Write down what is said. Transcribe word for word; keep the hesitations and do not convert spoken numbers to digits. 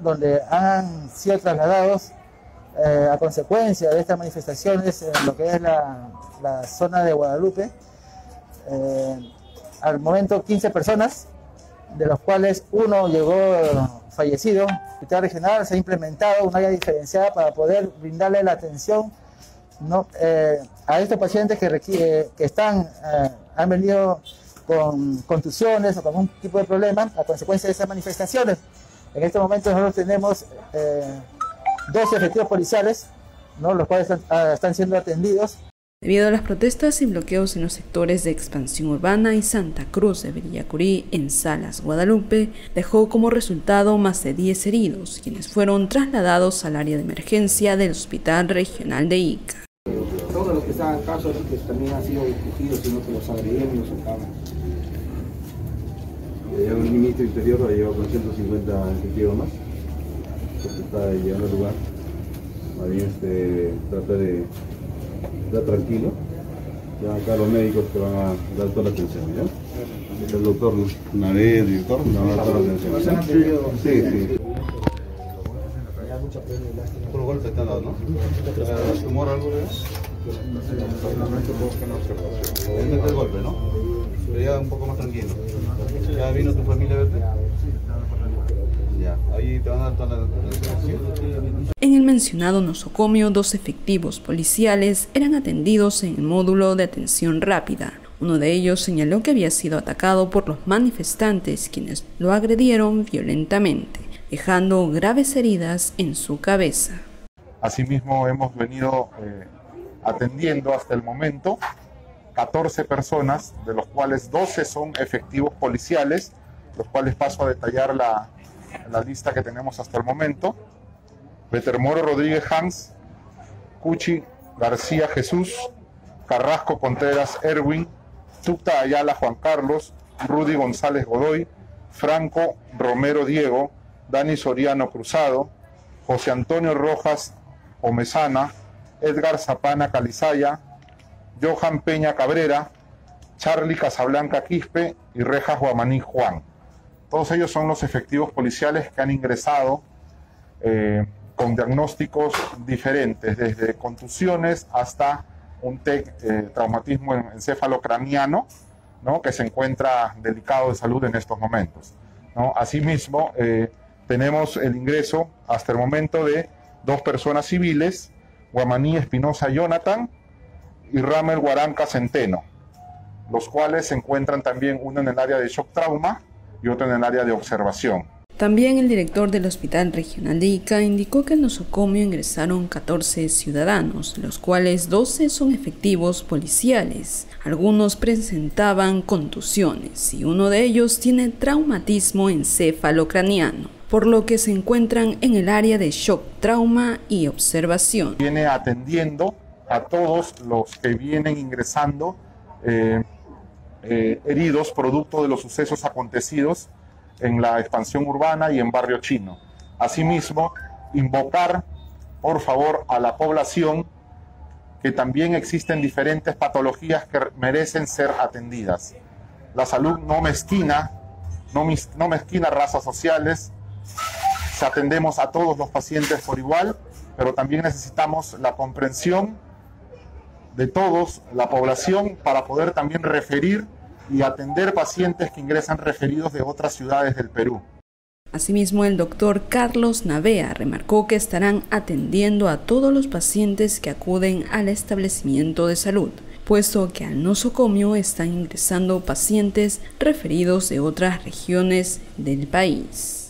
donde han sido trasladados eh, a consecuencia de estas manifestaciones en lo que es la, la zona de Guadalupe. Eh, al momento quince personas, de los cuales uno llegó fallecido. En el hospital regional se ha implementado un área diferenciada para poder brindarle la atención, ¿no? eh, a estos pacientes que, requiere, que están, eh, han venido con contusiones o con un tipo de problema a consecuencia de esas manifestaciones. En este momento nosotros tenemos eh, dos efectivos policiales, ¿no? Los cuales están, uh, están siendo atendidos. Debido a las protestas y bloqueos en los sectores de Expansión Urbana y Santa Cruz de Villacurí, en Salas, Guadalupe, dejó como resultado más de diez heridos, quienes fueron trasladados al área de emergencia del Hospital Regional de Ica. Todos los que estaban en caso que también han sido discutidos, sino que los agredieron y los sacaban. Ya el ministro del Interior lo llevó con ciento cincuenta efectivos más, porque está llegando al lugar. Más bien este, trata de estar tranquilo. Ya acá los médicos te van a dar toda la atención, ¿ya? El doctor Navé, el director, te van a dar toda la atención. Sí, sí. Por golpe te han dado, ¿no? ¿Tumor algo de eso? Es el golpe, ¿no? Pero ya un poco más tranquilo. ¿Ya vino tu familia a verte? Ya, ahí te van a dar toda la atención. En el mencionado nosocomio, dos efectivos policiales eran atendidos en el módulo de atención rápida. Uno de ellos señaló que había sido atacado por los manifestantes, quienes lo agredieron violentamente, dejando graves heridas en su cabeza. Asimismo, hemos venido eh, atendiendo hasta el momento catorce personas, de los cuales doce son efectivos policiales, los cuales paso a detallar la, la lista que tenemos hasta el momento. Betermoro Rodríguez Hans, Cuchi García Jesús, Carrasco Contreras Erwin, Tucta Ayala Juan Carlos, Rudy González Godoy, Franco Romero Diego, Dani Soriano Cruzado, José Antonio Rojas Omezana, Edgar Zapana Calizaya, Johan Peña Cabrera, Charlie Casablanca Quispe y Rejas Guamaní Juan. Todos ellos son los efectivos policiales que han ingresado eh, con diagnósticos diferentes, desde contusiones hasta un T E C, eh, traumatismo encefalocraniano, ¿no? Que se encuentra delicado de salud en estos momentos, ¿no? Asimismo, eh, tenemos el ingreso hasta el momento de dos personas civiles, Guamaní Espinosa Jonathan y Ramel Guaranca Centeno, los cuales se encuentran también uno en el área de shock trauma y otro en el área de observación. También el director del Hospital Regional de Ica indicó que en nosocomio ingresaron catorce ciudadanos, los cuales doce son efectivos policiales. Algunos presentaban contusiones y uno de ellos tiene traumatismo encefalocraniano, por lo que se encuentran en el área de shock, trauma y observación. Viene atendiendo a todos los que vienen ingresando eh, eh, heridos producto de los sucesos acontecidos en la expansión urbana y en Barrio Chino. Asimismo, invocar, por favor, a la población que también existen diferentes patologías que merecen ser atendidas. La salud no mezquina, no, mis, no mezquina razas sociales, se atendemos a todos los pacientes por igual, pero también necesitamos la comprensión de todos, la población, para poder también referir y atender pacientes que ingresan referidos de otras ciudades del Perú. Asimismo, el doctor Carlos Navea remarcó que estarán atendiendo a todos los pacientes que acuden al establecimiento de salud, puesto que al nosocomio están ingresando pacientes referidos de otras regiones del país.